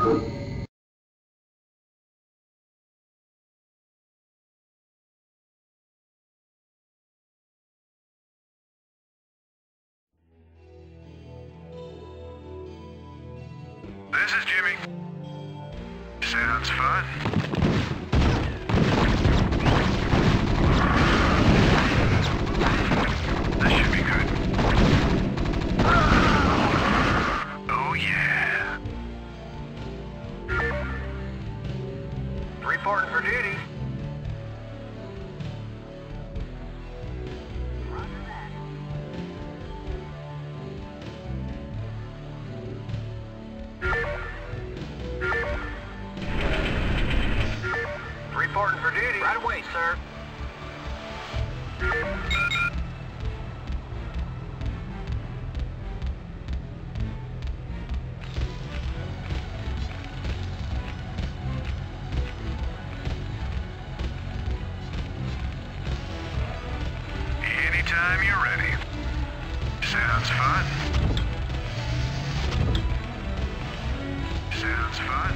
This is Jimmy. Sounds fun. This should be good. Oh yeah. Reporting for duty. Reporting for duty. Right away, sir. Anytime you're ready. Sounds fun. Sounds fun.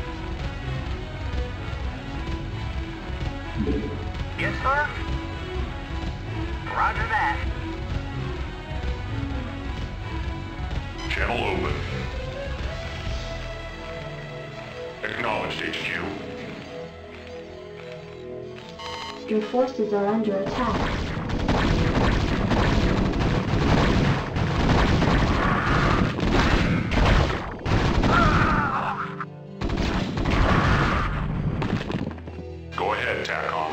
Yes, sir? Roger that. Channel open. Acknowledged, HQ. Your forces are under attack. Go ahead, TACOM.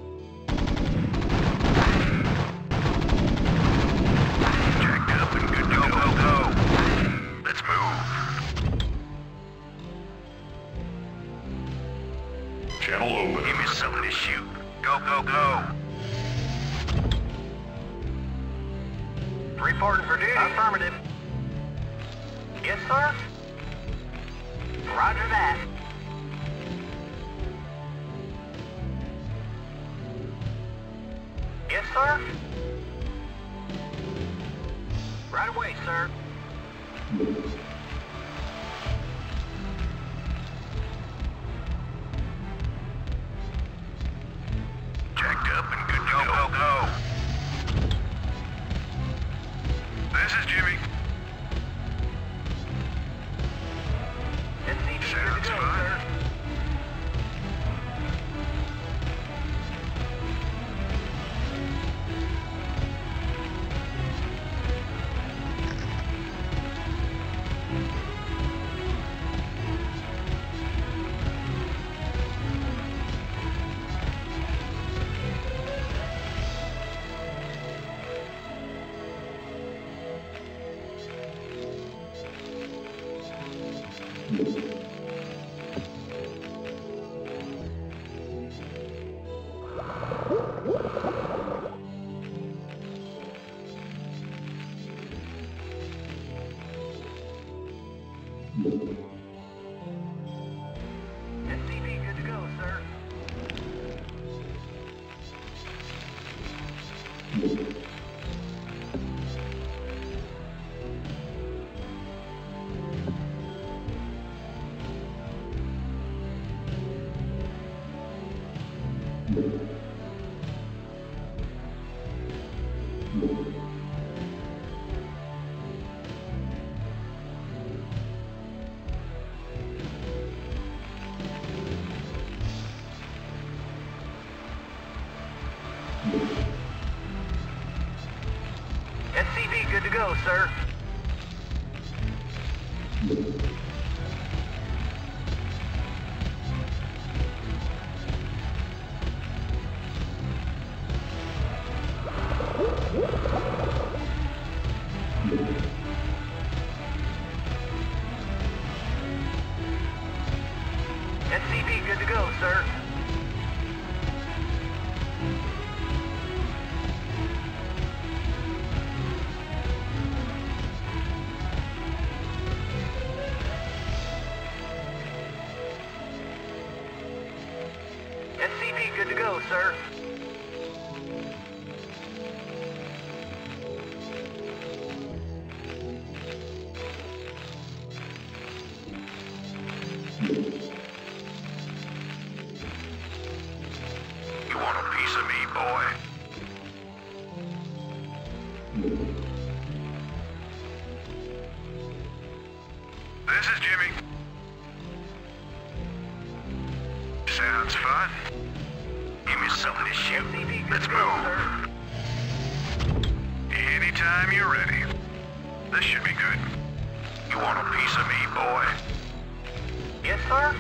Jacked up and good to go. Go. Let's move. Channel open. Give me something to shoot. Go, go, go. Reporting for duty. Affirmative. Yes, sir? Roger that. Yes, sir? Right away, sir. Jacked up and good to go. Go, go. This is Jimmy. Sounds fun. SCV good to go, sir. SCV good to go, sir. SCV good to go, sir. SCV good to go, sir. You want a piece of me, boy? This is Jimmy. Sounds fun. Give me something to shoot. Let's move. Anytime you're ready. This should be good. You want a piece of me, boy? Yes, sir?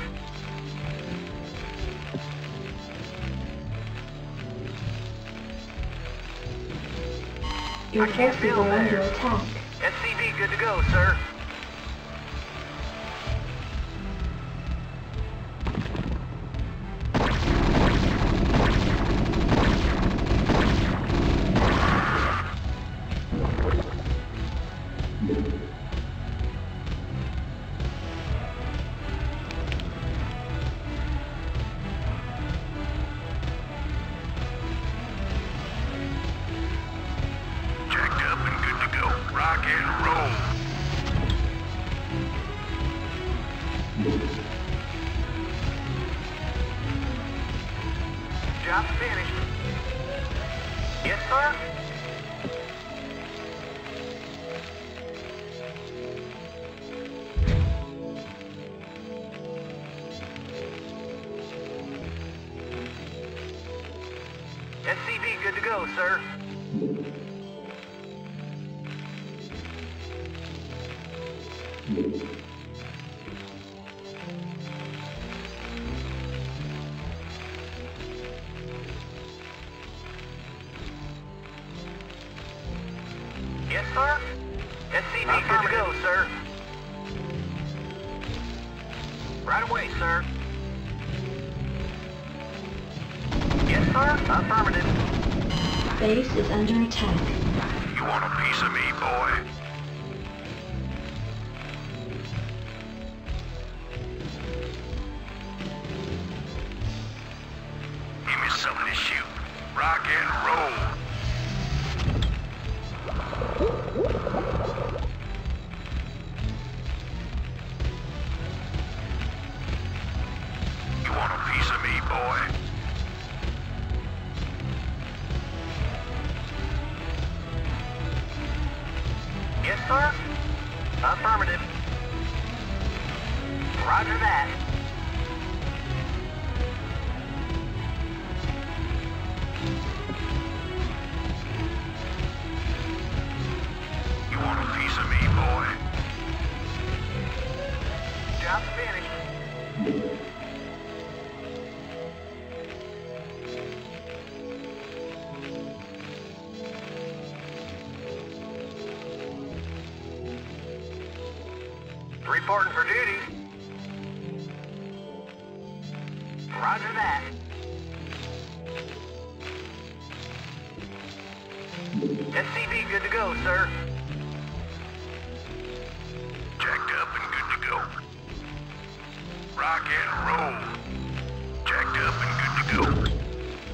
Your forces are under attack. SCV good to go, sir. Jacked up and good to go. Rock and roll. Job finished. Yes, sir? SCV good to go, sir. Yes, sir? SCV good to go, sir. Right away, sir. Yes, sir? Affirmative. Base is under attack. You want a piece of me, boy? Give me something to shoot. Rock and roll. You want a piece of me, boy? Yes, sir? Affirmative. Roger that. You want a piece of me, boy? Job finished. Reporting for duty. Roger that. SCV good to go, sir. Jacked up and good to go. Rock and roll. Jacked up and good to go.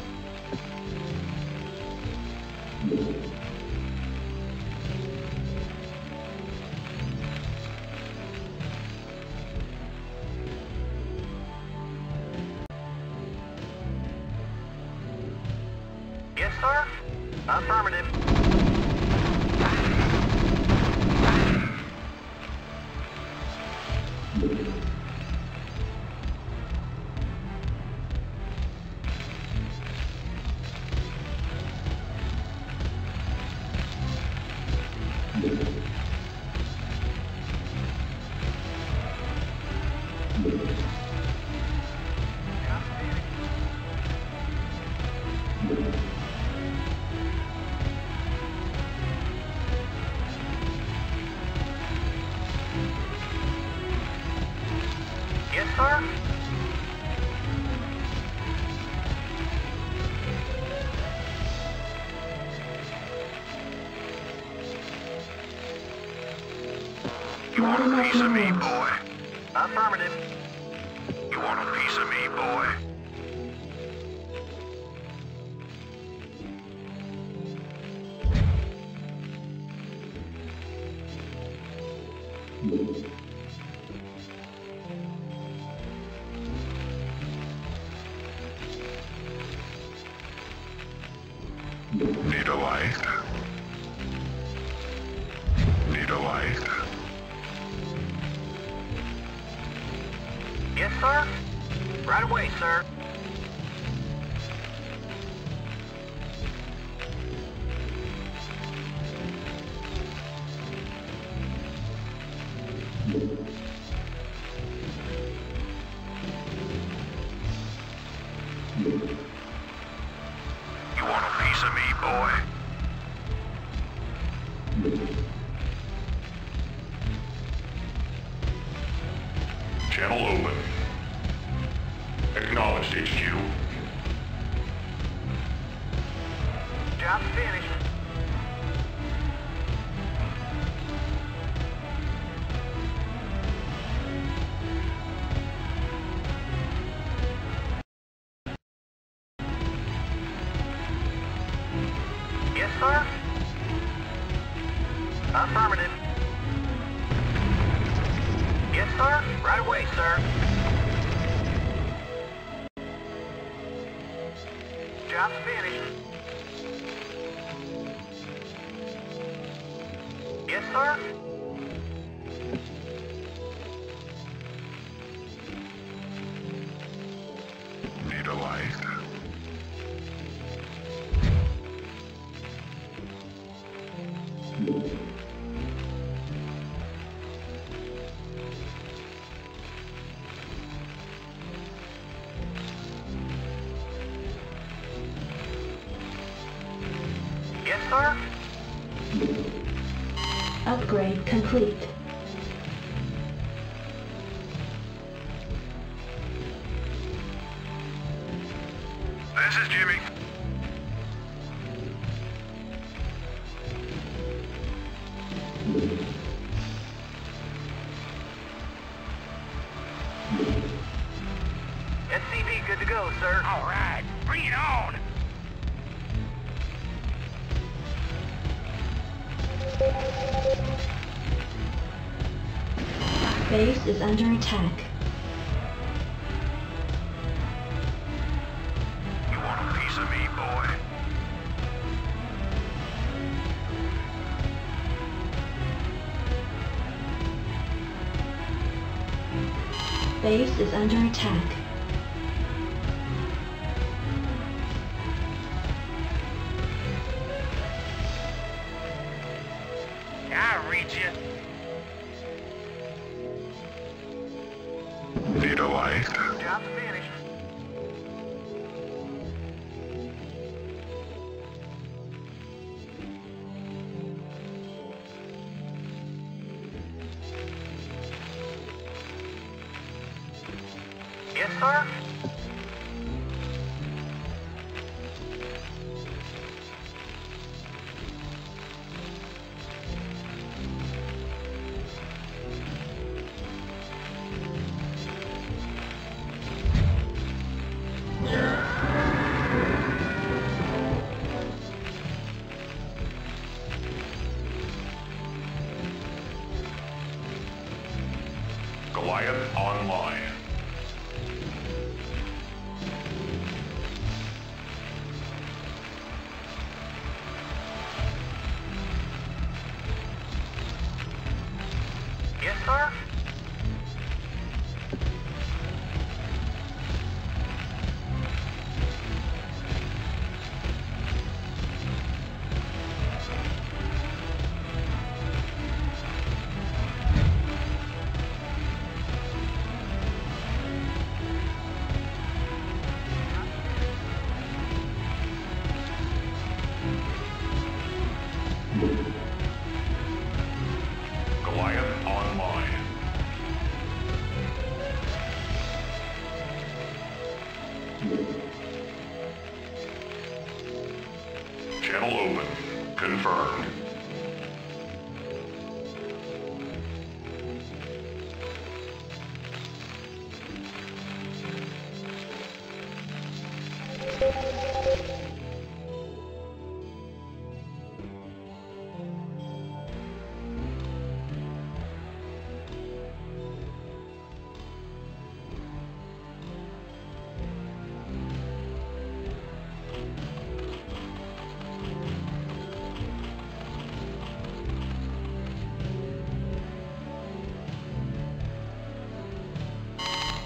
Yes, sir? Affirmative. Yes, sir? You want a piece of me, boy? Affirmative. You want a piece of me, boy? sir? Right away, sir. You want a piece of me, boy? Channel open. Acknowledged, HQ. Job's finished. Yes, sir? Affirmative. Yes, sir? Right away, sir. Job's finished. Yes, sir? Need a light. Yes, sir? Upgrade complete. This is Jimmy. SCV good to go, sir. All right, bring it on. Base is under attack. You want a piece of me, boy? Base is under attack. I'll reach you. Need a light? Job's finished. Yes, sir? Goliath online. Yes, sir? Goliath online. Channel open. Confirmed.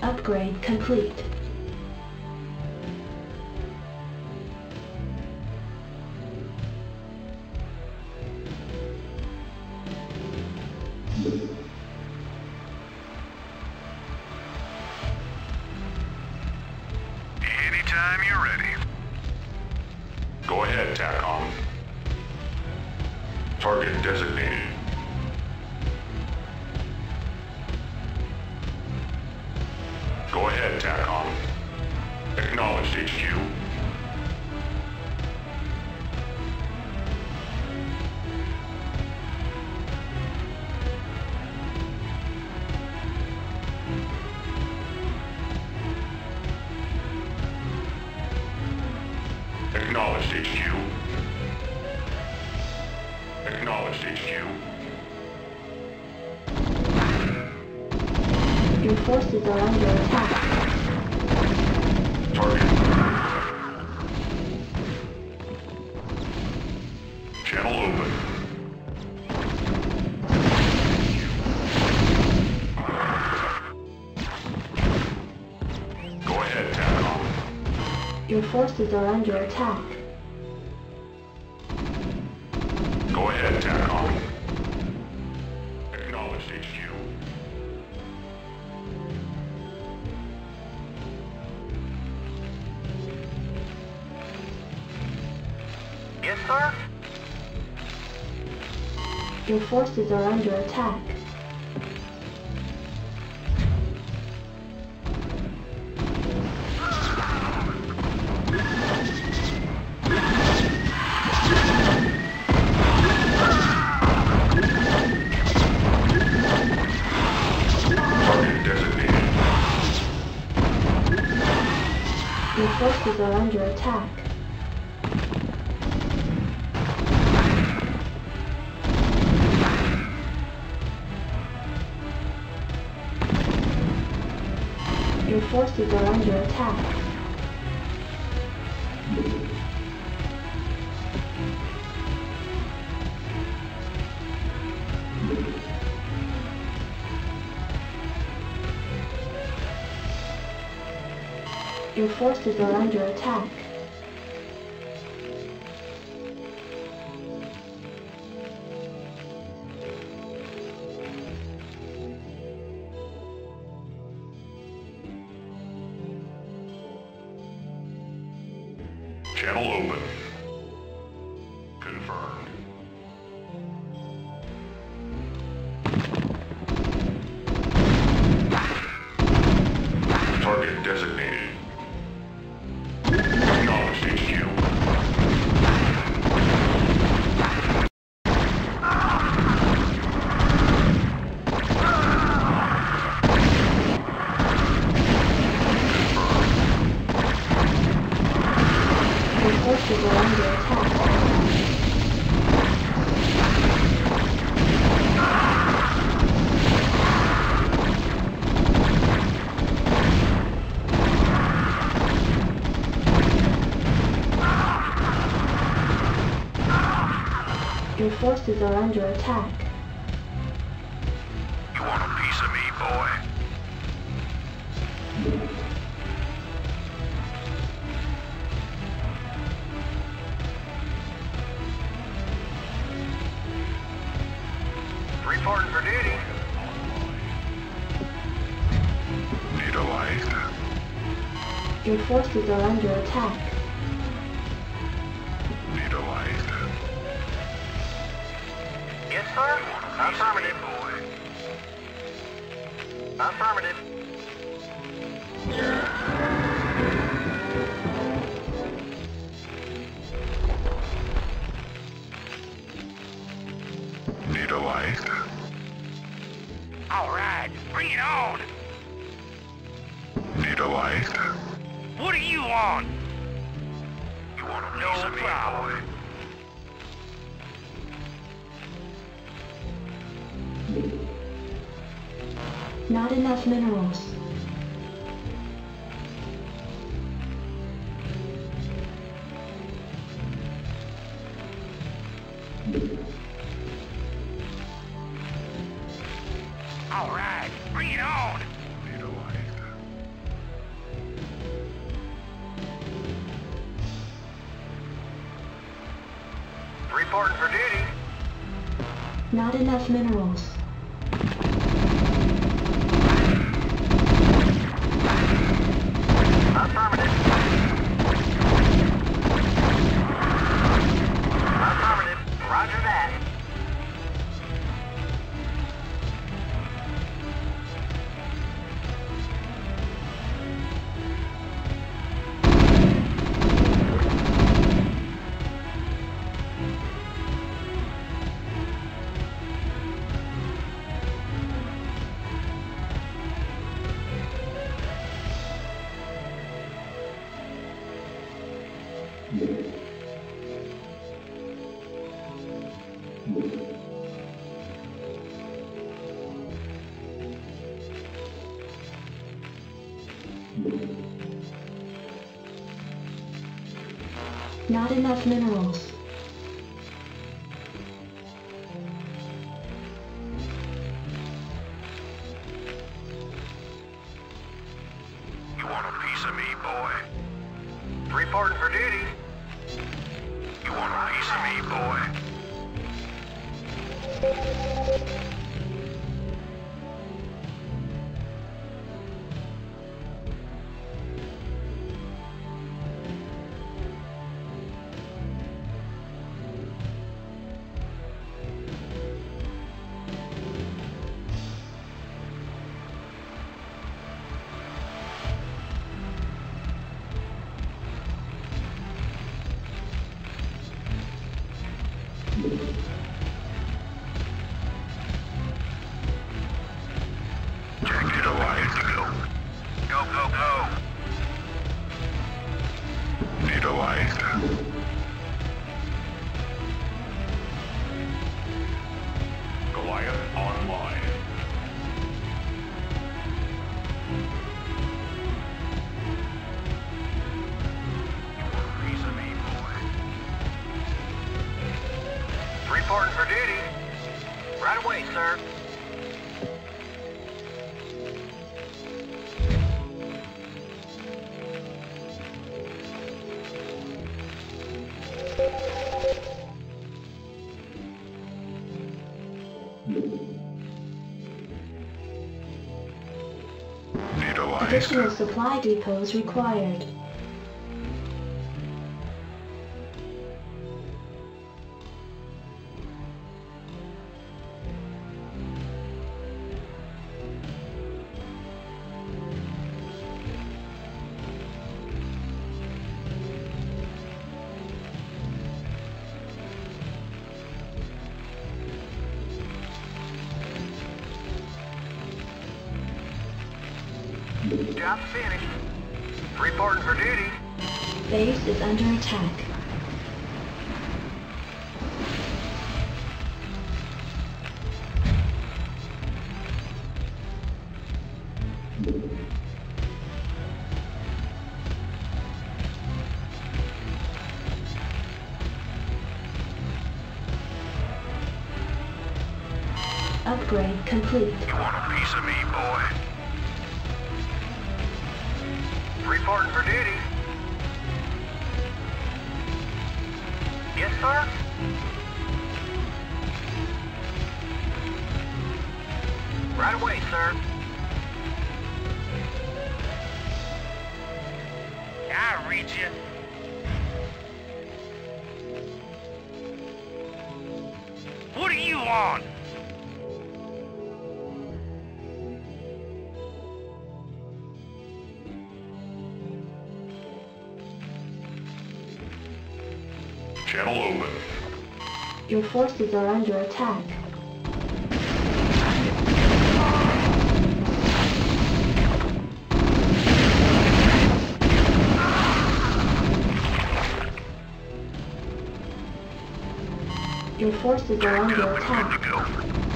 Upgrade complete. Anytime you're ready. Go ahead, TACOM. Target designated. Go ahead, TACOM. Acknowledged, HQ. Acknowledged, HQ. Acknowledged, HQ. Your forces are under attack. Target. Channel open. Go ahead, TACOM. Your forces are under attack. Go ahead, TACOM. Acknowledged, HQ. Yes, sir? Your forces are under attack. Target designated. Your forces are under attack. Your forces are under attack. Your forces are under attack. Channel open. Confirmed. Target designated. Acknowledged, HQ. Your forces are under attack. Your forces are under attack. You want a piece of me, boy? Reporting for duty. Need a light? Your forces are under attack. Need a light? Yes, sir? Affirmative. Boy. Affirmative. Need a light? All right, bring it on. Need a light? What do you want? You want a No piece of me, problem. boy? Not enough minerals. All right, bring it on. Need a light? Not enough minerals. Affirmative. Affirmative. Roger that. Not enough minerals. You want a piece of me, boy? Reporting for duty. You want a piece of me, boy? Jacket away to go. Go, go, go. Need a light. Goliath online. You want a piece of me, boy? Reporting for duty. Right away, sir. Need a light. Additional supply depots required. Job's finished. Reporting for duty. Base is under attack. Upgrade complete. You want a piece of me, boy? Reporting for duty. Yes, sir? Right away, sir. I'll read you. What do you want? Channel open. Your forces are under attack. Your forces are Jacked under up and attack. good to go.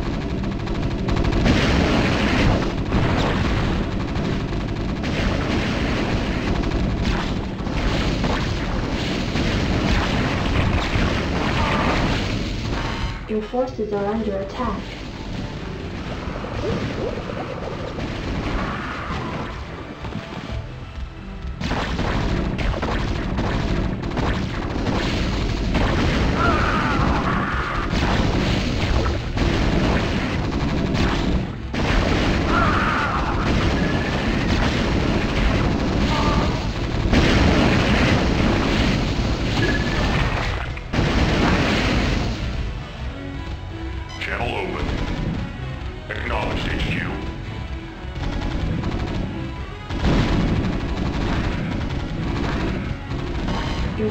Your forces are under attack.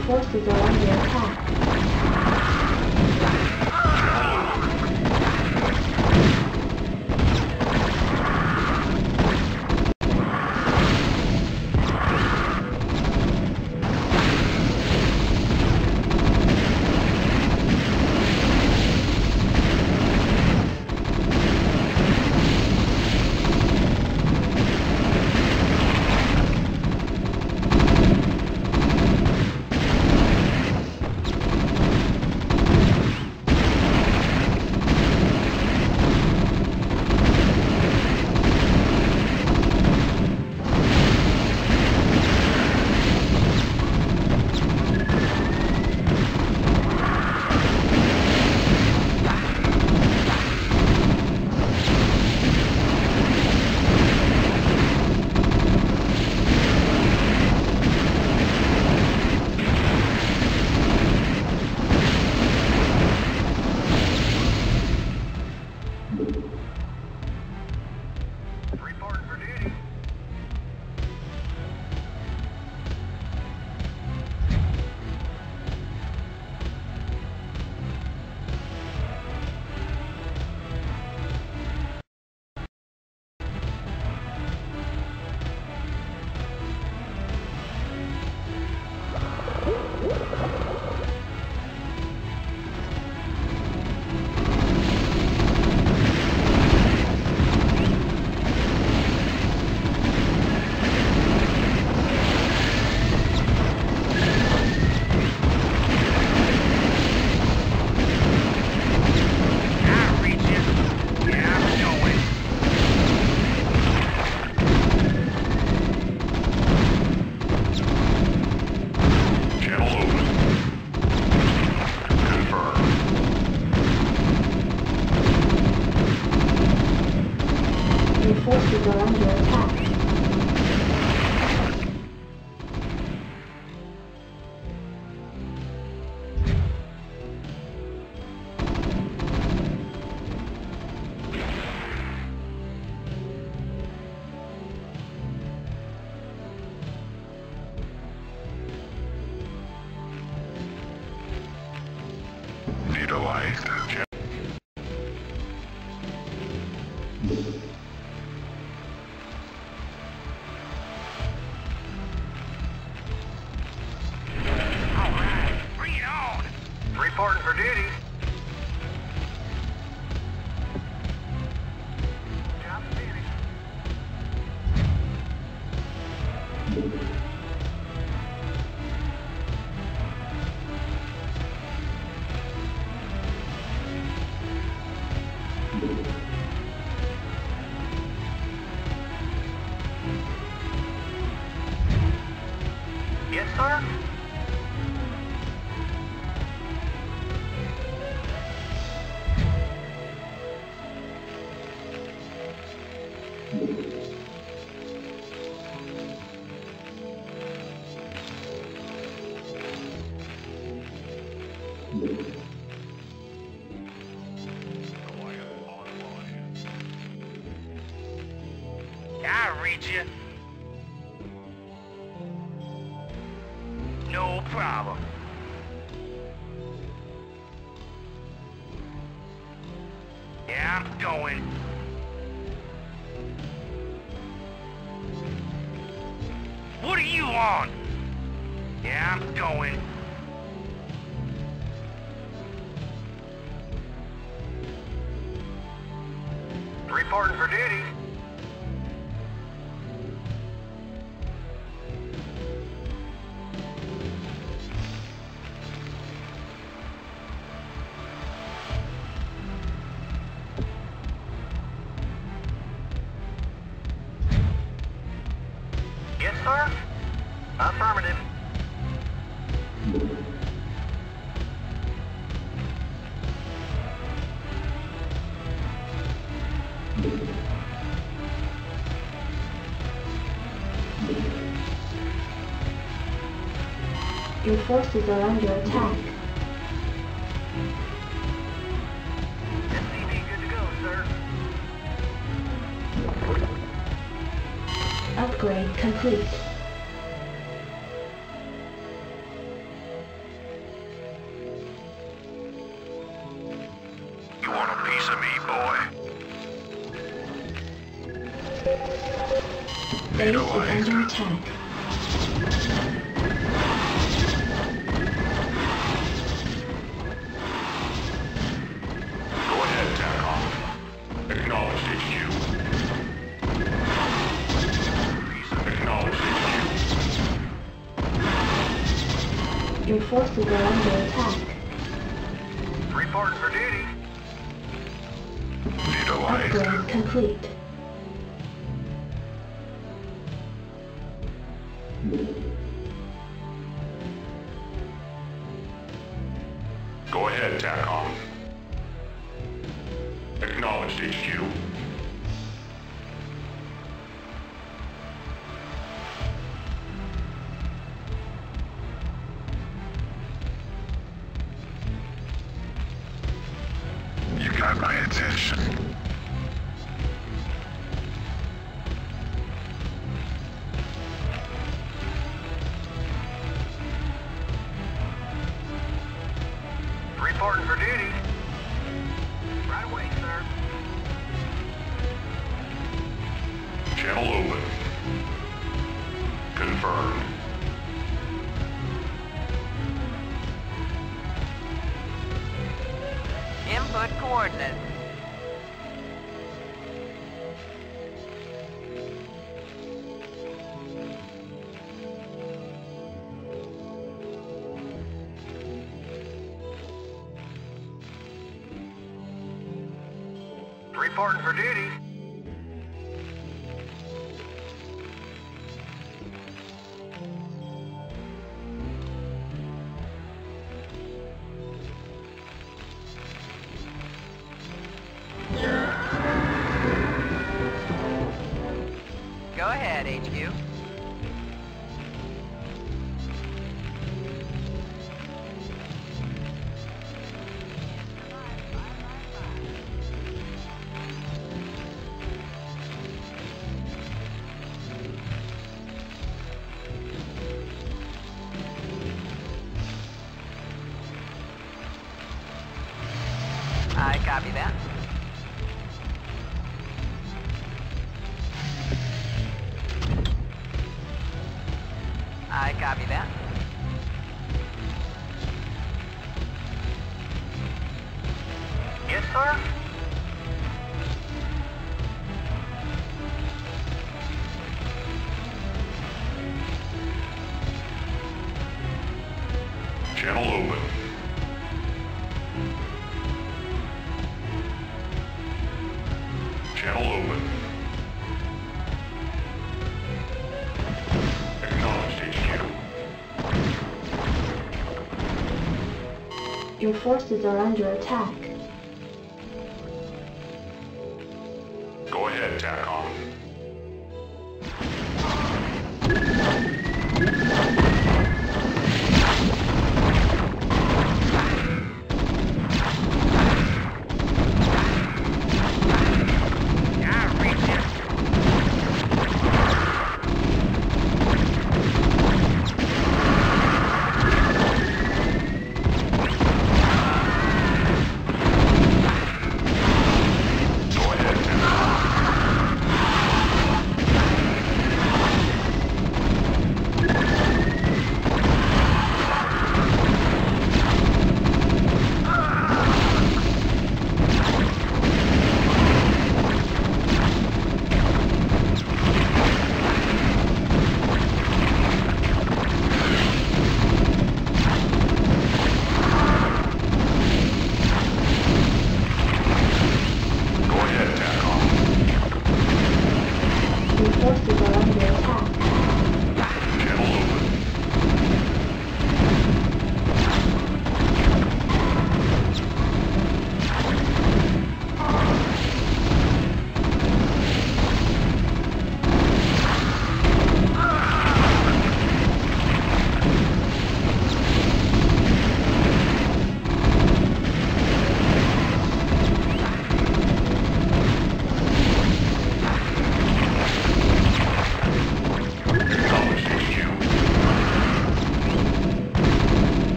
Your forces are under attack. Reporting for duty. I reach you. Yeah, I'm going. Channel open. Confirm. Your forces are under attack. Need a light. All right, bring it on. Reporting for duty. Job finished. Yes, sir. I reach you. No problem. Yeah, I'm going. What do you want? Yeah, I'm going. Reporting for duty. Yes, sir. Affirmative. Your forces are under attack. SCV good to go, sir. Upgrade complete. Base is under attack. Go ahead, TACOM. Acknowledged HQ. Acknowledged HQ. Your forces are under attack. Reporting for duty. Neutralized. Upgrade complete. Go ahead, TACOM. Acknowledged HQ. You got my attention. Reporting for duty. Right away, sir. Channel open. Confirmed. Input coordinates. Reporting for duty. Go ahead, HQ. I copy that. I copy that. Yes, sir. Channel open. Channel open. Acknowledged HQ. Your forces are under attack. Go ahead, TACOM.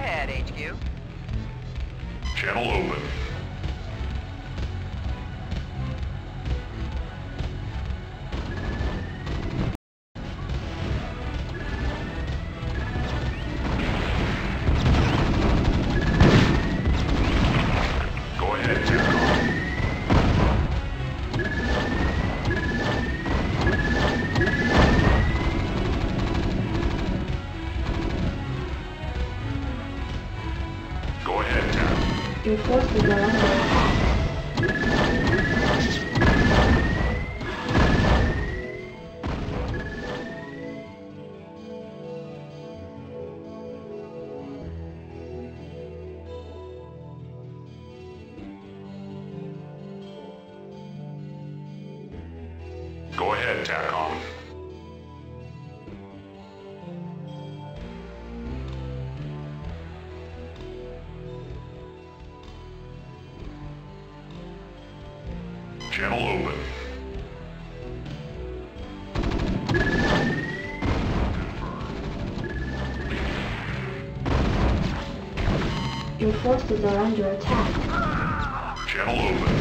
ahead, HQ. Channel open. Go ahead, TACOM. Go ahead, TAC. Your forces are under attack. Go ahead, TACOM. Channel open. Your forces are under attack. Channel open.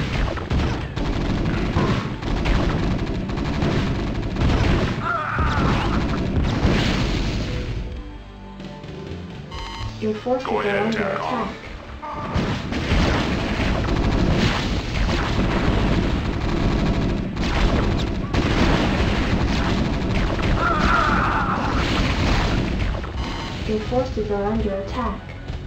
Your forces Go are ahead, under TACOM. attack. Your forces are under attack.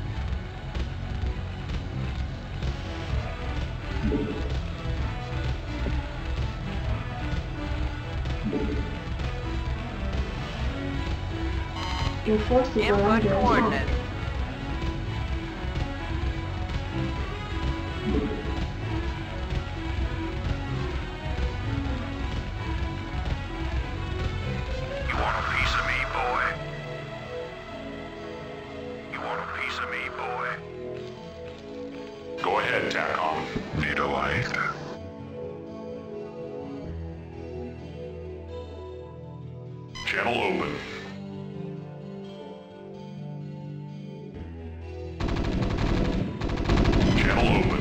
Your forces are Input under attack. coordinates. You want a piece of me, boy? You want a piece of me, boy? Go ahead, TACOM. Need a light? Channel open. Channel open.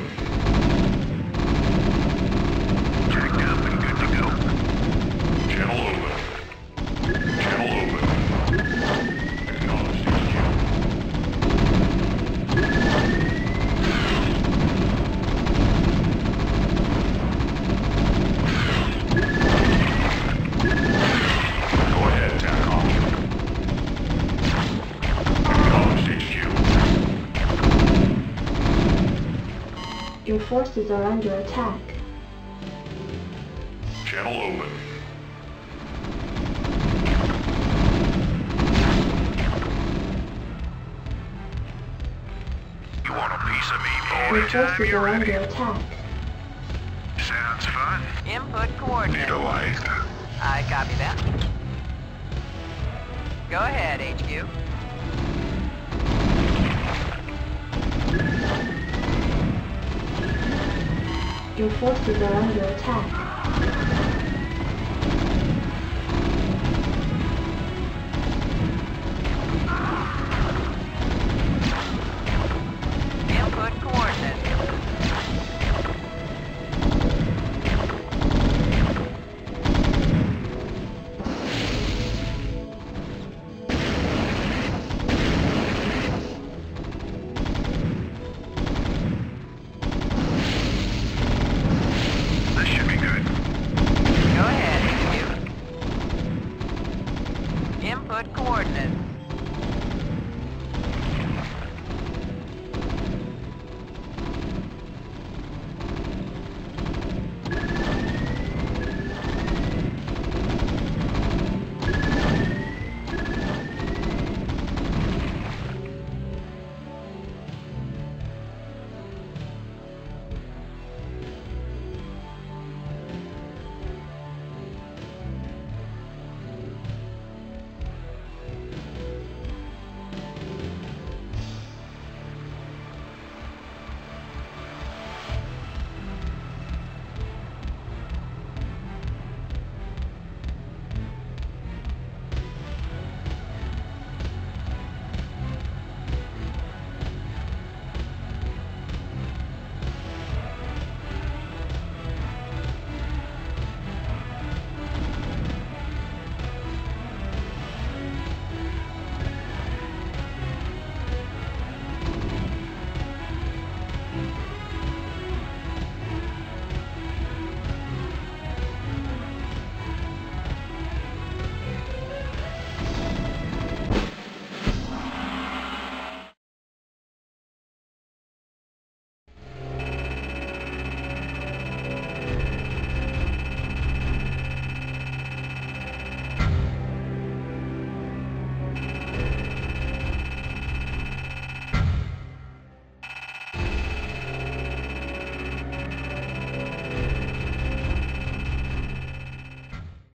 Jacked up and good to go. Channel open. Channel open. Acknowledged, HQ. Go ahead, TACOM. Acknowledged, HQ. Your forces are under attack. Channel open. You want a piece of me, boy? Your Anytime forces you're are ready. under attack. Sounds fun. Input Need a coordinates. light? I copy that. Go ahead, HQ. Your forces are under attack.